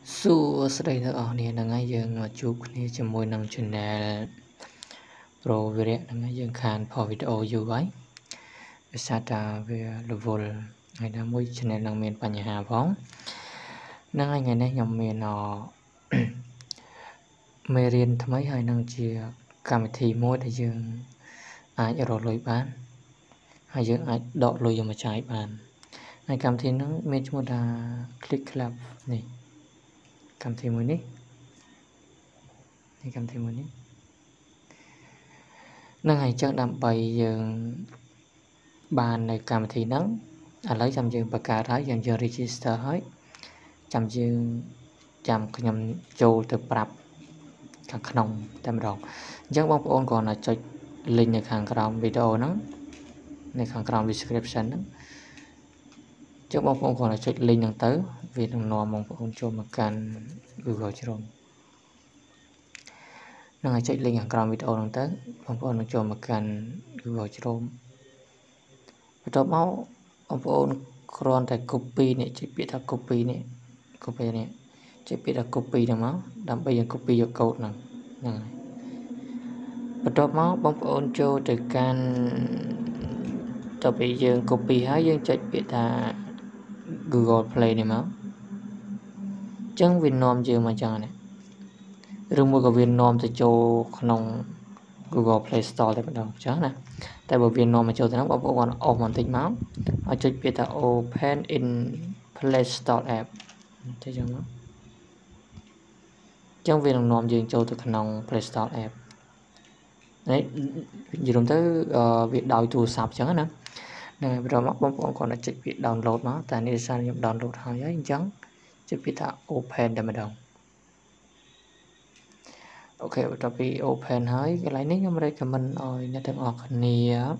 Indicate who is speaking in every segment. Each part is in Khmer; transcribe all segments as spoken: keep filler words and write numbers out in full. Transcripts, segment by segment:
Speaker 1: Su sợi thơ ở này là ngay giờ ngồi chụp này cho môi nằm channel pro về là ngay giờ khán phò video yêu ấy sát về level ngày đã môi channel năng miềnปัญหา phóng năng anh ngày nay nhầm miền nó mê riêng tham mấy hai năng chia cảm thì môi để dương ai ở lối bán hai dương ai đọ lối mà trái bàn ai cảm thì nó mê chúng ta click club này cảm thì mới níนี่cảm thì mới ní năng hành chắc đam bày dương bàn này cảm thì nắng à lấy chăm dương bạc cả thái dương dương register hết chăm dương chăm nhầm châu từ prap các nông tam đồng chắc bóng ôn còn là cho linkในខាងក្រោម video ហ្នឹងในខាងក្រោម description ហ្នឹងchắc bóng ôn còn là cho link ហ្នឹងទៅវានឹងនាំបងប្អូនចូលមកកាន់ Google Chrome នឹងឲ្យចុច link ខាងក្រោម video ហ្នឹងទៅបងប្អូននឹងចូលមកកាន់ Google Chrome បន្ទាប់មកបងប្អូនគ្រាន់តែ copy នេះចុចពាក្យថា copy នេះ copy នេះចុចពាក្យថា copy ហ្នឹងមកដើម្បីយើង copy យក code ហ្នឹងហ្នឹងហើយបន្ទាប់មកបងប្អូនចូលទៅកាន់តទៅយើង copy ហើយយើងចុចពាក្យថា Google Play នេះមកអញ្ចឹងវានាំយើងមកចឹងនេះឬមួយក៏វានាំទៅចូលក្នុង Google Play Store តែម្ដងអញ្ចឹងណាតែបើវានាំមកចូលទៅហ្នឹងបងប្អូនគាត់អស់បន្តិចមកឲ្យចុចពាក្យថា Open in Play Store App ទៅចឹងមកអញ្ចឹងវានឹងនាំយើងចូលទៅក្នុង Play Store App នេះនិយាយទៅវាដោយទូរស័ព្ទអញ្ចឹងណាហ្នឹងហើយបន្តមកបងប្អូនគាត់អាចចុចពាក្យ download មកតែនេះសារខ្ញុំ download ហើយហើយអញ្ចឹងចុចពាក្យថា open តែម្ដងអូខេបន្ទាប់ពី open ហើយកន្លែងនេះខ្ញុំ recommend ឲ្យអ្នកទាំងអស់គ្នា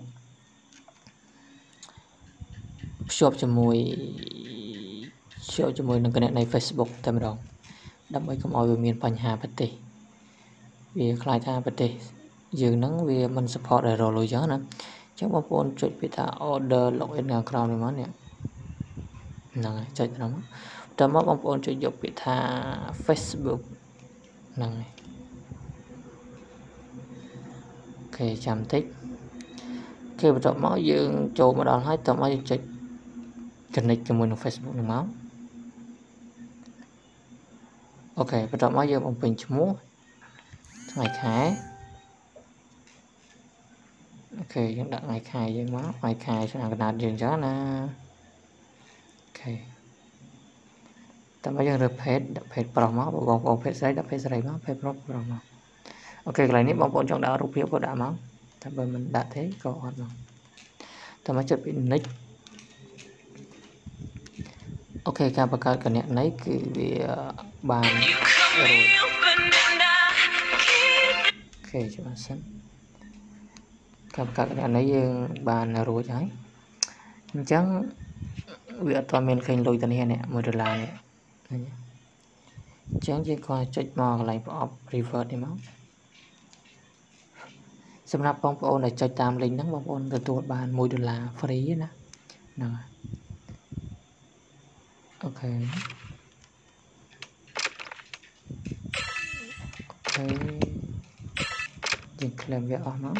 Speaker 1: ភ្ជាប់ជាមួយភ្ជាប់ជាមួយនឹងគណនី Facebook តែម្ដងដើម្បីកុំឲ្យវាមានបញ្ហាប្រទេសវាខ្លាចថាប្រទេសយើងហ្នឹងវាមិន support ឲ្យរលុយចឹងណាអញ្ចឹងបងប្អូនចុចពាក្យថា order login ខាងក្រោមនេះមកនេះហ្នឹងហើយចុចទៅមកតើមកបងប្អូនចុចយកពាក្យថា Facebook ហ្នឹងហើយអូខេចាំតិចគេបន្ទាប់មកយើងចូលមកដល់ហើយតើមកយើងចុច connect ជាមួយនឹង Facebook នេះមកអូខេបន្ទាប់មកយើងបំពេញឈ្មោះថ្ងៃខែអូខេយើងដាក់ថ្ងៃខែយើងមកថ្ងៃខែឆ្នាំកណ្ដាលយើងចឹងណាអូខេតើមកយើងរើស page ដាក់ page ប្រុសមកបងប្អូន page ស្រីដាក់ page ស្រីមក page ប្រុសប្រុសមកអូខេកន្លែងនេះបងប្អូនចង់ដាក់រូបភាពក៏ដាក់មកតែបើមិនដាក់ទេក៏អត់មកតើមកចុចពី next អូខេការបង្កើតគណនីគឺវាបានរួចអូខេចាំសិនការបង្កើតគណនីយើងបានរួចហើយអញ្ចឹងវាអត់ទាន់មានឃើញលុយទៅនេះនេះមួយដុល្លារនេះអញ្ចឹងយើងគាត់ចុចមកកន្លែងប្រអប់ revert នេះមកសម្រាប់បងប្អូនដែលចុចតាម link ហ្នឹងបងប្អូនទទួលបានមួយដុល្លារ free ណាហ្នឹងហើយអូខេអូខេយើង claim វាអស់មក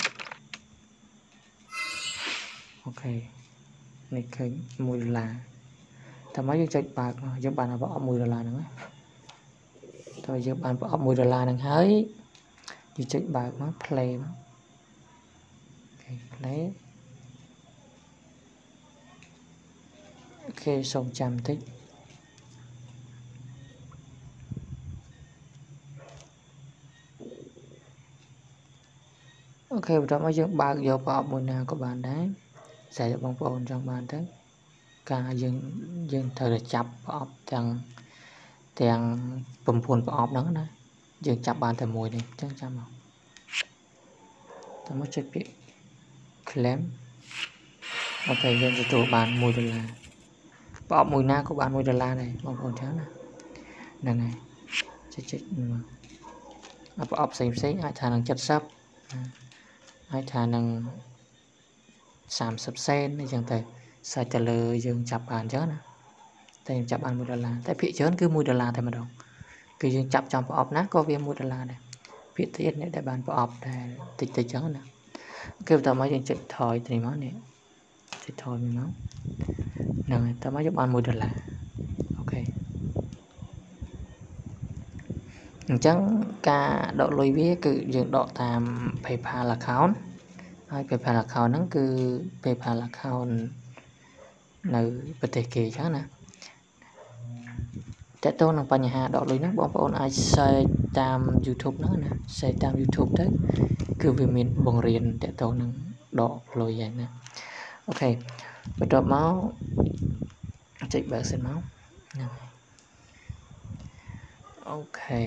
Speaker 1: អូខេនេះឃើញមួយដុល្លារតែមកយើងចុចបើកយើងបានប្រអប់មួយដុល្លារហ្នឹងតើយើងបានប្រអប់មួយដុល្លារហ្នឹងហើយយើងចុចបើកមក play មកអូខេ play អូខេសូមចាំតិចអូខេបន្ទាប់មកយើងបើកយកប្រអប់មួយណាក៏បានដែរតែបងប្អូនចង់បានទៅការយើងយើងត្រូវតែចាប់ប្រអប់ទាំងទាំង9ប្រអប់ហ្នឹងណាយើងចាប់បានតែមួយនេះអញ្ចឹងចាំមកតើមកចុចពាក្យ claim អូខេយើងទទួលបានមួយដុល្លារប្រអប់មួយណាក៏បានមួយដុល្លារដែរបងប្អូនចឹងណាហ្នឹងហើយចុចចុចមកប្រអប់ផ្សេងផ្សេងអាចថានឹង70អាចថានឹង30សេនអញ្ចឹងទៅសាច់ទៅលើយើងចាប់បានអញ្ចឹងណាតែខ្ញុំចាប់បានមួយដុល្លារតែភាគច្រើនគឺមួយដុល្លារតែម្ដងគឺយើងចាប់ចំប្រអប់ណាក៏វាមួយដុល្លារដែរពាក្យទៀតអ្នកដែលបានប្រអប់តែតិចតិចចឹងណាគឺបន្តមកយើងចុចថយទៅមកនេះចុចថយមកហ្នឹងហើយតើមកយើងបានមួយដុល្លារអូខេអញ្ចឹងការដកលុយវាគឺយើងដកតាម PayPal account ហើយ PayPal account ហ្នឹងគឺ PayPal account នៅប្រទេសគេចឹងណាតើតើនឹងបញ្ហាដកលុយហ្នឹងបងប្អូនអាច search តាម YouTube ហ្នឹងណា search តាម YouTube ទៅគឺវាមានបង្រៀនតើតើនឹងដកលុយហ្នឹងណាអូខេបន្ទាប់មកចុចបើកសិនមកហ្នឹងអូខេ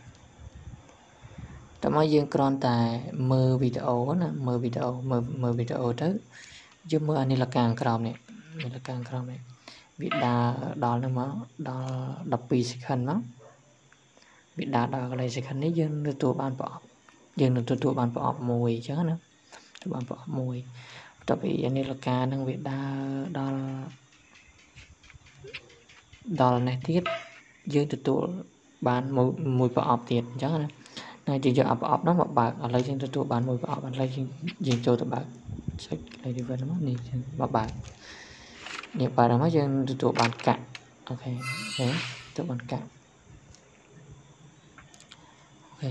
Speaker 1: តើមកយើងគ្រាន់តែមើលវីដេអូណាមើលវីដេអូមើលមើលវីដេអូទៅយើងមើលអានេះលកាខាងក្រោមនេះនេះលកាខាងក្រោមនេះវាដើរដល់ហ្នឹងមកដល់ដប់ពីរ second មកវាដើរដល់កន្លែង second នេះយើងទទួលបានប្រអប់យើងនឹងទទួលបានប្រអប់មួយអញ្ចឹងណាទទួលបានប្រអប់មួយបន្ទាប់ពីអានេះលកាហ្នឹងវាដើរដល់ដល់នេះទៀតយើងទទួលបានមួយមួយប្រអប់ទៀតអញ្ចឹងណាហើយយើងយកប្រអប់ហ្នឹងមកបើកឥឡូវយើងទទួលបានមួយប្រអប់ឥឡូវយើងយើងចូលទៅបើកចុច reverse មកនេះមកបើកនេះបើកមកយើងទទួលបានកាក់អូខេឃើញទទួលបានកាក់អូខេ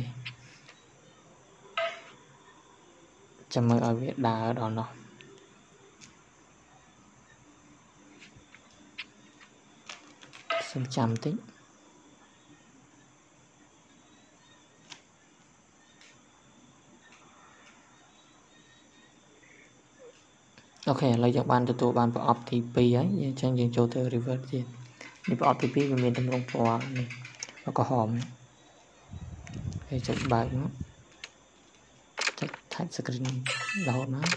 Speaker 1: ចាំមើលឲ្យវាដើរដល់នោះសូមចាំតិចអូខេឥឡូវយើងបានទទួលបានប្រអប់ទីពីរហើយអញ្ចឹងយើងចូលទៅ reverse ទៀតនេះប្រអប់ទីពីរវាមានទម្រង់ពណ៌នេះក្រហមហើយចុចបើកមកចុច touch screen រហូតមក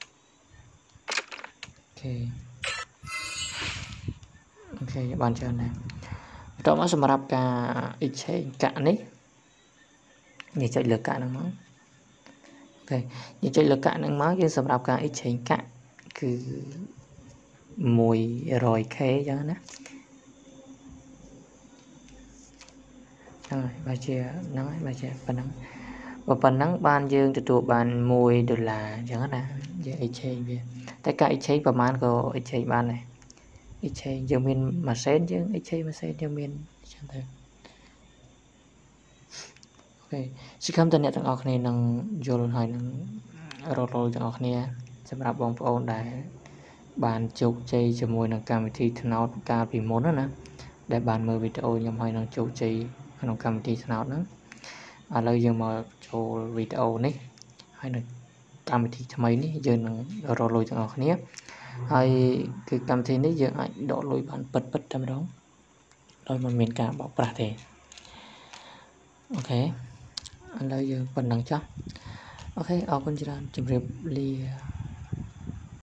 Speaker 1: អូខេអូខេបានច្រើនដែរបន្ទាប់មកសម្រាប់ការ exchange កាក់នេះយើងចុចលើកាក់ហ្នឹងមកអូខេយើងចុចលើកាក់ហ្នឹងមកយើងសម្រាប់ការ exchange កាក់គឺមួយរយខេ ចឹងណាហ្នឹងហើយបើជាហ្នឹងហើយបើជាប៉ុណ្ណឹងបើប៉ុណ្ណឹងបានយើងទទួលបានមួយដុល្លារអញ្ចឹងណាយើង exchange វាតែការ exchange ប្រហែលក៏ exchange បានដែរ exchange យើងមានម៉ាស៊ីនយើង exchange ម៉ាស៊ីនយើងមានអញ្ចឹងទៅអូខេសង្ឃឹមថាអ្នកទាំងអស់គ្នានឹងយល់ហើយនឹងរកលុយទាំងអស់គ្នាសម្រាប់បងប្អូនដែលបានជោគជ័យជាមួយនឹងកម្មវិធីថ្នោតកាលពីមុនណាដែលបានមើលវីដេអូខ្ញុំហើយនឹងជោគជ័យក្នុងកម្មវិធីថ្នោតហ្នឹងឥឡូវយើងមកចូលវីដេអូនេះហើយនឹងកម្មវិធីថ្មីនេះយើងនឹងរកលុយទាំងអស់គ្នាហើយគឺកម្មវិធីនេះយើងអាចដកលុយបានពិតពិតតែម្ដងដោយមិនមានការបោកប្រាស់ទេអូខេឥឡូវយើងប៉ុណ្ណឹងចុះអូខេអរគុណច្រើនជម្រាបលា